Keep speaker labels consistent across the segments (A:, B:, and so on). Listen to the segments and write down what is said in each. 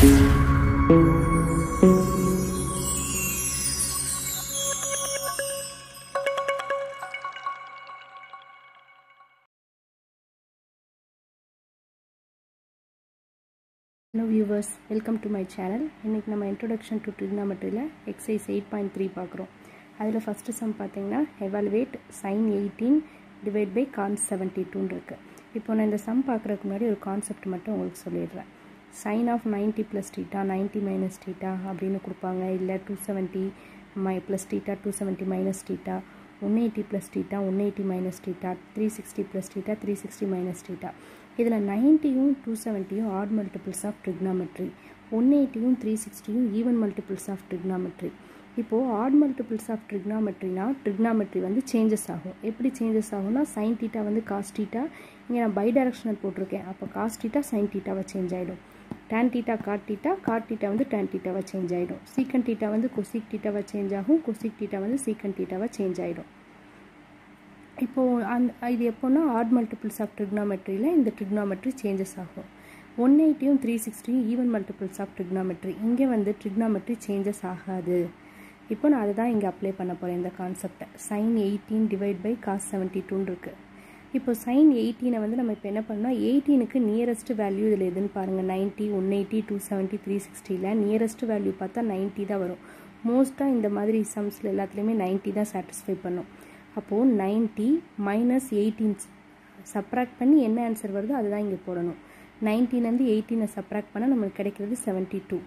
A: Hello viewers, welcome to my channel. இன்னைக்கு நம்ம introduction to trigonometry ல exercise 8.3 பார்க்குறோம். அதில் first sum பார்த்தீங்கன்னா evaluate sin 18 divide by cos 72 இருக்கு. இப்போ நான் இந்த sum பார்க்குறதுக்கு முன்னாடி ஒரு கான்செப்ட் மட்டும் உங்களுக்கு சொல்லிடுறேன். sin of 90 plus theta 90 minus theta அப்படின்னு கொடுப்பாங்க. இல்லை 270 plus theta 270 minus theta 180 plus theta 180 minus theta 360 plus theta 360 minus theta. இதில் 90யும் 270யும் ஆட் மல்டிபிள்ஸ் ஆஃப் ட்ரிக்னாமெட்ரி, 180யும் 360யும் ஈவன் மல்டிபிள்ஸ் ஆஃப் ட்ரிக்னாமெட்ரி. இப்போது ஆட் மல்டிபிள்ஸ் ஆஃப் ட்ரிக்னாமெட்ரினா ட்ரிக்னாமெட்ரி வந்து சேஞ்சஸ் ஆகும். எப்படி சேஞ்சஸ் ஆகும்னா சைன் டீட்டா வந்து காஸ் டீட்டா, இங்கே நான் பை டைரக்ஷனல் போட்டிருக்கேன். அப்போ காஸ் டீட்டா சைன் டீட்டாவை சேஞ்ச் ஆகிடும். டேன் டீட்டா காட் டீட்டா வந்து டேன் டீட்டாவை சேஞ்ச் ஆகிடும். சீக்கன் டீட்டா வந்து கொசிக் டீட்டாவை சேஞ்ச் ஆகும். கொசிக் டீட்டா வந்து சீக்கன் டீட்டாவை சேஞ்ச் ஆகிடும். இப்போது இது எப்போன்னா ஆட் மல்டிபிள்ஸ் ஆஃப் ட்ரிக்னாமெட்ரியில் இந்த ட்ரிக்னாமெட்ரி சேஞ்சஸ் ஆகும். 180யும் 360யும் ஈவன் மல்டிபிள்ஸ் ஆஃப் ட்ரிக்னாமெட்ரி, இங்கே வந்து ட்ரிக்னாமெட்ரி சேஞ்சஸ் ஆகாது. இப்போ நான் அதை தான் இங்கே அப்ளை பண்ண போகிறேன். இந்த கான்செப்டை sin 18 டிவைட் பை cos 72 இருக்குது. இப்போ sin 18 வந்து நம்ம இப்போ என்ன பண்ணோம், 18க்கு நியரஸ்ட் வேல்யூ இதில் எதுன்னு பாருங்கள். 90 180 270 360ல் நியரஸ்ட் வேல்யூ பார்த்தா 90 தான் வரும். மோஸ்ட்டாக இந்த மாதிரி சம்ஸில் எல்லாத்துலேயுமே 90 தான் சாட்டிஸ்ஃபை பண்ணும். அப்போது 90 மைனஸ் 18 சப்ராக்ட் பண்ணி என்ன ஆன்சர் வருதோ அதுதான் இங்கே போடணும். 19லேருந்து 18 சப்ராக்ட் பண்ணால் நம்மளுக்கு கிடைக்கிறது 72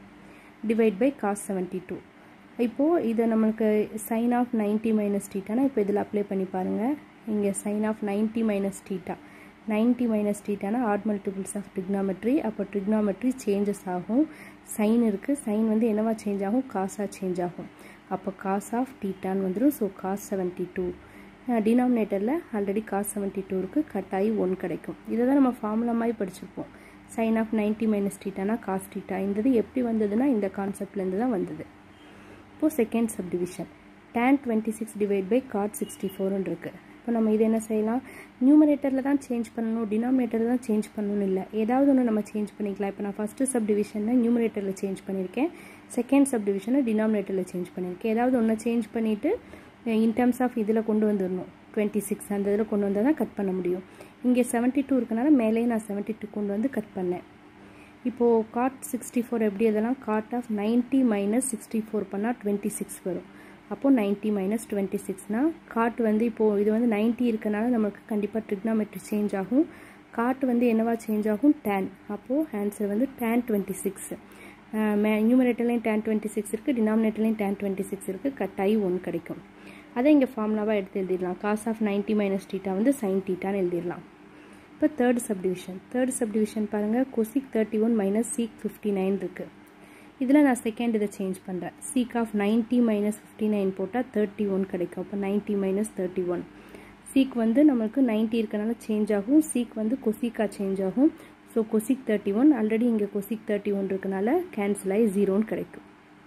A: டிவைட் பை காஸ் 72. இப்போது இதை நம்மளுக்கு சைன் ஆஃப் 90 மைனஸ் டீட்டானா இப்போ இதில் அப்ளை பண்ணி பாருங்கள். இங்கே sine of 90 minus theta, 90 minus டீட்டானா ஆட் மல்டிபிள்ஸ் ஆஃப் ட்ரிக்னாமெட்ரி. அப்போ ட்ரிக்னாமெட்ரி சேஞ்சஸ் ஆகும். சைன் இருக்குது, சைன் வந்து என்னவா சேஞ்ச் ஆகும், காசாக சேஞ்ச் ஆகும். அப்போ காஸ் ஆஃப் டீட்டான்னு வந்துடும். ஸோ காஸ் 72 டினாமினேட்டரில் ஆல்ரெடி காஸ் 72 இருக்குது, கட்டாயி 1 கிடைக்கும். இதை தான் நம்ம ஃபார்முலா மாதிரி படிச்சிருப்போம். சைன் ஆஃப் 90 மைனஸ் டீட்டானா காஸ் டீட்டா. இந்த எப்படி வந்ததுன்னா இந்த கான்செப்ட்லேருந்து தான் வந்தது. இப்போது second subdivision tan 26 divide by cot 64 இருக்குது. இப்போ நம்ம இது என்ன செய்யலாம், நியூமரேட்டரில் தான் சேஞ்ச் பண்ணணும், டினாமினேட்டரில் தான் சேஞ்ச் பண்ணணும்னு இல்லை, ஏதாவது ஒன்று நம்ம சேஞ்ச் பண்ணிக்கலாம். இப்போ நான் ஃபஸ்ட்டு சப்டிவிஷனை நியூமரேட்டரில் சேஞ்ச் பண்ணியிருக்கேன், செகண்ட் சப்டிவிஷனை டினாமினேட்டரில் சேஞ்ச் பண்ணியிருக்கேன். ஏதாவது ஒன்று சேஞ்ச் பண்ணிவிட்டு இன் டர்ம்ஸ் ஆஃப் இதில் கொண்டு வந்துடணும். 26 அந்த இதில் கொண்டு வந்தால் தான் கட் பண்ண முடியும். இங்கே 72 இருக்கனால மேலேயே நான் 72 கொண்டு வந்து கட் பண்ணேன். இப்போது காட் 64 எப்படி எதெல்லாம், காட் ஆஃப் 90 மைனஸ் 64 பண்ணால் 26 வரும். அப்போது 90 மைனஸ் 26னா காட் வந்து இப்போது இது வந்து 90 இருக்கனால நமக்கு கண்டிப்பாக ட்ரிக்னாமெட்ரி சேஞ்ச் ஆகும். காட் வந்து என்னவா சேஞ்ச் ஆகும், tan. அப்போது ஆன்சர் வந்து tan 26. நியூமரேட்டர்லையும் tan 26 இருக்குது, டினாமினேட்டர்லையும் tan 26 இருக்குது, கட்டாயி 1 கிடைக்கும். அதை இங்கே ஃபார்முலாவாக எடுத்து எழுதிடலாம். காஸ் ஆஃப் 90 மைனஸ் டீட்டா வந்து சைன் டீட்டான்னு எழுதிடலாம். இப்போ தேர்ட் சப்டிவிஷன் பாருங்கள். கொசிக் 31 மைனஸ் சீக் 59 இருக்குது. இதில் நான் செகண்ட் இதை சேஞ்ச் பண்ணுறேன். சீக் ஆஃப் 90 மைனஸ் 59 போட்டால் 31 கிடைக்கும். அப்போ 90 மைனஸ் 31. சீக் வந்து நம்மளுக்கு 90 இருக்கனால சேஞ்ச் ஆகும், சீக் வந்து கொசிக்காக சேஞ்ச் ஆகும். ஸோ கொசிக் 31, ஆல்ரெடி இங்கே கொசிக் 31 இருக்கனால கேன்சல் ஆகி 0ன்னு கிடைக்கும்.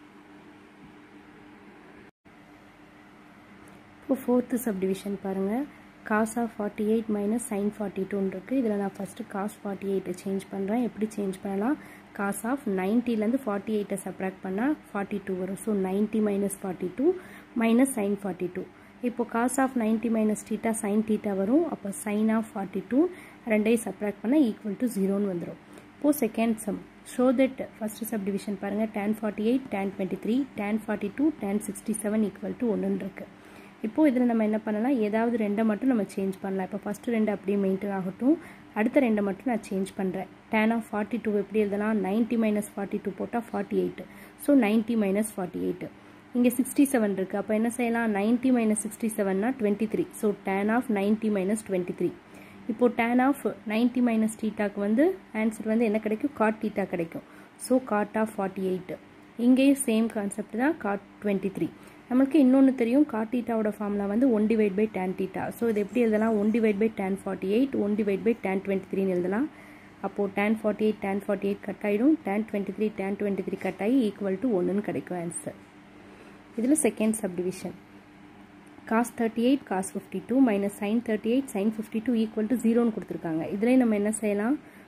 A: இப்போ ஃபோர்த்து சப்டிவிஷன் பாருங்கள். காஸ் ஆஃப் 48 மைனஸ் சைன் 42 இருக்குது. இதில் நான் ஃபஸ்ட்டு காஸ் 48 சேஞ்ச் பண்ணுறேன். எப்படி சேஞ்ச் பண்ணலாம், காஸ் ஆஃப் 90லேருந்து 48 சப்ராக்ட் பண்ணால் 42 வரும். So 90 minus 42 minus sine 42. இப்போது cos of 90 minus theta sine theta வரும். அப்போ சைன் ஆஃப் 42 ரெண்டையும் சப்ராக்ட் பண்ணால் ஈக்குவல் டு 0ன்னு வந்துடும். இப்போது second sum show that first subdivision பாருங்கள். tan 48 tan 23 tan 42 tan 67 equal to 1ன்னு இருக்குது. இப்போது இதில் நம்ம என்ன பண்ணலாம், ஏதாவது ரெண்டை மட்டும் நம்ம சேஞ்ச் பண்ணலாம். இப்போ ஃபஸ்ட்டு ரெண்டு அப்படியே மெயின்டைன் ஆகட்டும், அடுத்த ரெண்டை மட்டும் நான் சேஞ்ச் பண்ணுறேன். tan ஆஃப் 42 எப்படி எழுதலாம், 90 மைனஸ் 42 போட்டால் 48. So 90 minus 48. இங்கே 67 இருக்குது. அப்போ என்ன செய்யலாம், 90 மைனஸ் 67னா 23. So tan of 90 minus 23. இப்போது tan ஆஃப் 90 மைனஸ் டீட்டாக்கு வந்து ஆன்சர் வந்து என்ன கிடைக்கும், காட் டீட்டா கிடைக்கும். So cot of 48. இங்கேயும் சேம் கான்செப்ட் தான், காட் 23. நம்மளுக்கு இன்னொன்று தெரியும், காட் டீட்டாவோட ஃபார்முலா வந்து 1 டிவைட் பை tan டீட்டா. ஸோ இது எப்படி எழுதலாம், 1 divide by tan 48 1 divide by tan 23ன்னு எழுதலாம். அப்போது tan 48 கட் ஆகிடும், tan 23 கட் ஆகி ஈக்குவல் டு 1ன்னு கிடைக்கும் ஆன்சர். இதில் second subdivision cos 38 cos 52 minus sin 38 sin 52 equal to 0ன்னு கொடுத்துருக்காங்க. இதில் நம்ம என்ன செய்யலாம்,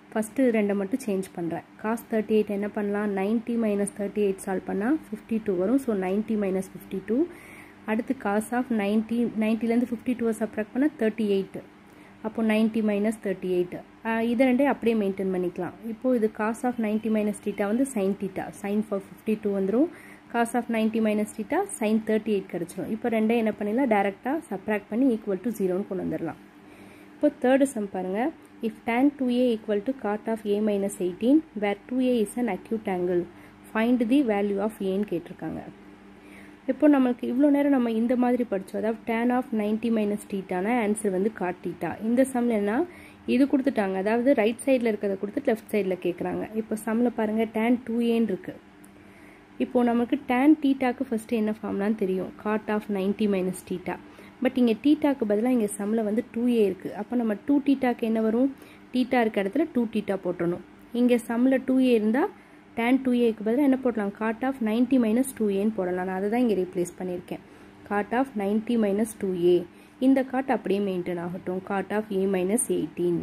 A: ஃபஸ்ட்டு ரெண்டை மட்டும் சேஞ்ச் பண்ணுறேன். cos 38 என்ன பண்ணலாம், 90 மைனஸ் 38 சால்வ் பண்ணால் 52 வரும். So 90 minus 52. அடுத்து cos ஆஃப் 90லேருந்து 52 சப்ராக்ட் பண்ணால் 38. அப்போ 90 மைனஸ் 38. இதை ரெண்டே அப்படியே மெயின்டைன் பண்ணிக்கலாம். இப்போது இது cos ஆஃப் 90 மைனஸ் தீட்டா வந்து sin தீட்டா, sin for 52 வந்துடும். cos of 90 minus theta sin 38 கிடச்சிடும். இப்போ ரெண்டே என்ன பண்ணிடலாம், டேரெக்டாக சப்ராக்ட் பண்ணி ஈக்குவல் டு 0ன்னு கொண்டு வந்துடலாம். இப்போ தேர்டு சம் பாருங்கள். if tan 2a equal to cot of a minus 18 where 2a is an acute angle find the value of a ன்னு கேட்டிருக்காங்க. இப்போ நம்மளுக்கு இவ்வளோ நேரம் நம்ம இந்த மாதிரி படித்தோம், அதாவது tan ஆஃப் 90 மைனஸ் தீட்டானா ஆன்சர் வந்து காட் தீட்டா. இந்த சம்மில் என்ன இது கொடுத்துட்டாங்க, அதாவது ரைட் சைடில் இருக்கிறத கொடுத்துட்டு லெஃப்ட் சைடில் கேட்குறாங்க. இப்போ சம்மில் பாருங்கள் tan 2aன்னு இருக்குது. இப்போது நமக்கு tan தீட்டாக்கு ஃபஸ்ட்டு என்ன ஃபார்ம்லான்னு தெரியும், cot of 90 minus theta. But இங்கே தீட்டாக்கு பதிலாக இங்கே சம்மில் வந்து 2a இருக்குது. அப்போ நம்ம 2 தீட்டாக்கு என்ன வரும், தீட்டா இருக்க இடத்துல 2 தீட்டா போட்டணும். இங்கே சம்மில் 2a இருந்தால் tan 2aக்கு பதிலாக என்ன போடலாம், காட் ஆஃப் 90 மைனஸ் 2aன்னு போடலாம். நான் அதை தான் இங்கே ரீப்ளேஸ் பண்ணியிருக்கேன். காட் ஆஃப் 90 மைனஸ் 2a, இந்த காட் அப்படியே மெயின்டைன் ஆகட்டும், காட் ஆஃப் a மைனஸ் 18.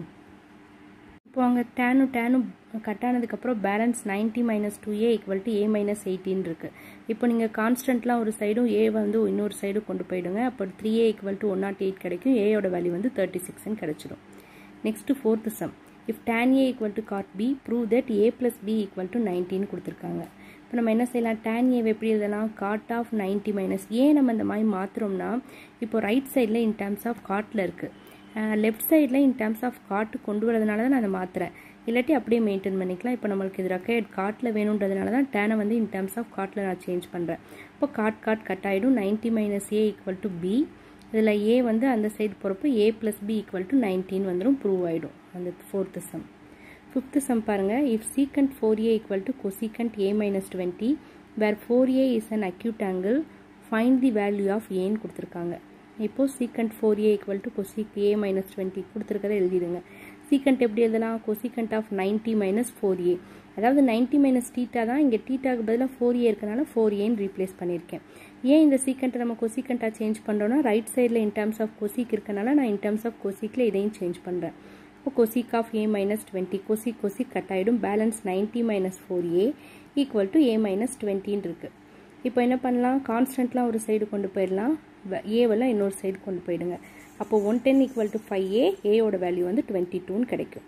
A: இப்போ அங்கே டேனும் கட் ஆனதுக்கப்புறம் balance 90 minus 2a equal to a minus 18 இருக்குது. இப்போ நீங்கள் கான்ஸ்டன்ட்லாம் ஒரு சைடும் a வந்து இன்னொரு சைடு கொண்டு போயிடுங்க. அப்போ 3a ஈக்குவல் டு 108 கிடைக்கும். ஏயோட வேல்யூ வந்து 36ன்னு கிடச்சிடும். Next fourth sum. if tan a equal to cot b prove that a plus b equal to 19 கொடுத்துருக்காங்க. இப்போ நம்ம என்ன செய்யலாம், tan a எப்படி எழுதலாம், cot of 90 மைனஸ் a. நம்ம இந்த மாதிரி மாற்றுறோம்னா இப்போ ரைட் சைடில் இன் டேர்ம்ஸ் ஆஃப் காட்டில் இருக்குது, லெஃப்ட் சைடில் இன் டேர்ம்ஸ் ஆஃப் காட்டு கொண்டு வரதுனால தான் நான் அதை மாற்றுறேன். இல்லாட்டி அப்படியே மெயின்டைன் பண்ணிக்கலாம். இப்போ நம்மளுக்கு இது ரெக்கையட் காட்டில் வேணுன்றதுனால தான் டேனை வந்து இன் டேர்ம்ஸ் ஆஃப் காட்டில் நான் சேஞ்ச் பண்ணுறேன். இப்போ காட் கட் ஆகிடும். 90 minus a equal to b. இதில் a வந்து அந்த சைடு போகிறப்போ a plus b equal to 19 வந்துடும், ப்ரூவ் ஆகிடும். அந்த ஃபோர்த்து சம். ஃபிஃப்த்து சம் பாருங்கள். If secant 4a equal to cosecant a minus 20 where 4a is an acute angle find the value of ஏன்னு கொடுத்துருக்காங்க. இப்போது secant 4a equal to cosec a minus 20 கொடுத்துருக்கதை எழுதிடுங்க. Secant எப்படி எழுதலாம், கொசீக்கண்ட் ஆஃப் 90 மைனஸ் 4a, அதாவது 90 minus theta தான், இங்கே தீட்டாக்கு பதிலாக 4a இருக்கனால 4aன்னு ரீப்ளேஸ் பண்ணியிருக்கேன். ஏன் இந்த சீக்கண்ட்டை நம்ம கொசீக்கண்ட்டாக சேஞ்ச் பண்ணுறோன்னா ரைட் சைடில் இன் டேர்ம்ஸ் ஆஃப் கொசீக் இருக்கனால நான் இன் டேர்ம்ஸ் ஆஃப் கொசீக்கில் இதையும் சேஞ்ச் பண்ணுறேன். இப்போ cosec of a minus 20, cosec cut ஆகிடும். Balance 90 minus 4a equal to a minus 20 இருக்குது. இப்போ என்ன பண்ணலாம், கான்ஸ்டன்ட்லாம் ஒரு சைடு கொண்டு போயிடலாம், ஏவெல்லாம் இன்னொரு சைடு கொண்டு போயிடுங்க. அப்போ 110 ஈக்குவல் டு 5a, ஏயோட வேல்யூ வந்து 22ன்னு கிடைக்கும்.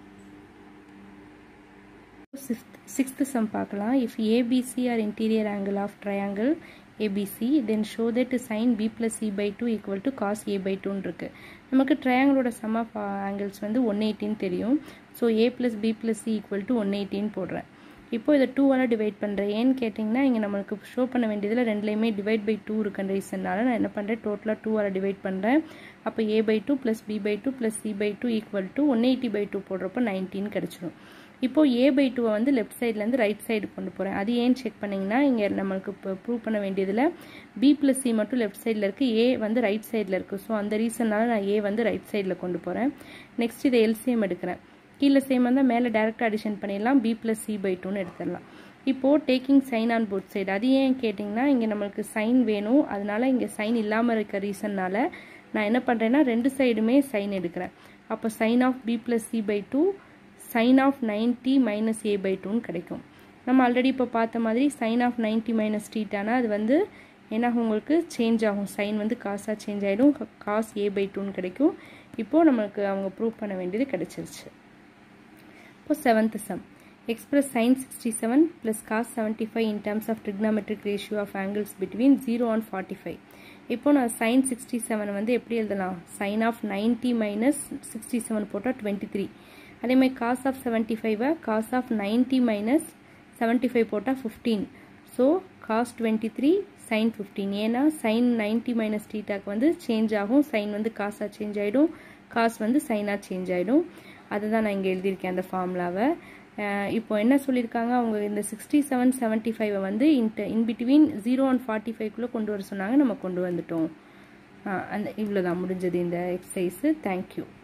A: சிக்ஸ்த்து சம் பார்க்கலாம். If ABC are interior angle of triangle ABC then show that sine b plus c by 2 equal to cos a by 2ன்னு இருக்குது. நமக்கு ட்ரையாங்கிளோட சம் ஆஃப் ஆங்கிள்ஸ் வந்து 180 தெரியும். So a plus b plus c equal to 180 போடுறேன். இப்போ இதை 2ஆல் divide பண்ணுறேன். ஏன்னு கேட்டிங்கன்னா இங்கே நம்மளுக்கு ஷோ பண்ண வேண்டியதில் ரெண்டுலேயுமே டிவைட் பை 2 இருக்குன்ற ரீசன்னால நான் என்ன பண்ணுறேன், டோட்டலாக 2ஆல் டிவைட் பண்ணுறேன். அப்போ a by 2 plus b by 2 plus c by 2 equal to 180 by 2 போடுறப்போ 19 கிடச்சிடும். இப்போது a by 2 வந்து லெஃப்ட் சைட்லேருந்து ரைட் சைடு கொண்டு போகிறேன். அது ஏன்னு செக் பண்ணிங்கன்னா இங்கே நம்மளுக்கு இப்போ ப்ரூவ் பண்ண வேண்டியதில் b ப்ளஸ் c மட்டும் லெஃப்ட் சைடில் இருக்குது, a வந்து ரைட் சைடில் இருக்குது. ஸோ அந்த ரீசன்னால நான் a வந்து ரைட் சைடில் கொண்டு போகிறேன். நெக்ஸ்ட் இதை எல்சிஎம் எடுக்கிறேன். கீழே சேம் வந்தால் மேலே டேரெக்டாக அடிஷன் பண்ணிடலாம், b ப்ளஸ் c by 2ன்னு எடுத்துடலாம். இப்போது taking sine on both side, அது ஏன் கேட்டிங்கன்னா இங்கே நம்மளுக்கு சைன் வேணும், அதனால இங்கே சைன் இல்லாமல் இருக்க ரீசன்னால் நான் என்ன பண்ணுறேன்னா ரெண்டு சைடுமே சைன் எடுக்கிறேன். அப்போ sine of b plus c by 2 sine of 90 minus a by 2ன்னு கிடைக்கும். நம்ம ஆல்ரெடி இப்போ பார்த்த மாதிரி சைன் ஆஃப் 90 மைனஸ் தீட்டானா அது வந்து என்னாகும், உங்களுக்கு சேஞ்ச் ஆகும், சைன் வந்து காசாக சேஞ்ச் ஆகிடும், காஸ் a by 2ன்னு கிடைக்கும். இப்போது நம்மளுக்கு அவங்க ப்ரூவ் பண்ண வேண்டியது கிடைச்சிருச்சு. இப்போ seventh sum. Express sin 67 plus cos 75 in terms of trigonometric ratio of angles between 0 and 45. இப்போ நான் sin 67 வந்து எப்படி எழுதலாம், sin of 90 minus 67 போட்டால் 23. அதேமாதிரி cos of 75 cos of 90 minus 75 போட்டால் 15. So cos 23 sin 15. ஏன்னா sin 90 minus தீட்டாக்கு வந்து சேஞ்ச் ஆகும், sin வந்து காசாக சேஞ்ச் ஆகிடும், காஸ் வந்து சைனாக சேஞ்ச் ஆகிடும். அதுதான் நான் இங்கே எழுதியிருக்கேன் அந்த ஃபார்முலாவை. இப்போ என்ன சொல்லியிருக்காங்க, அவங்க இந்த 67 75 வந்து இன் பிட்வீன் 0 and 45குள்ளே கொண்டு வர சொன்னாங்க, நம்ம கொண்டு வந்துட்டோம். அந்த இவ்வளோதான் முடிஞ்சது இந்த எக்ஸசைஸு. தேங்க்யூ.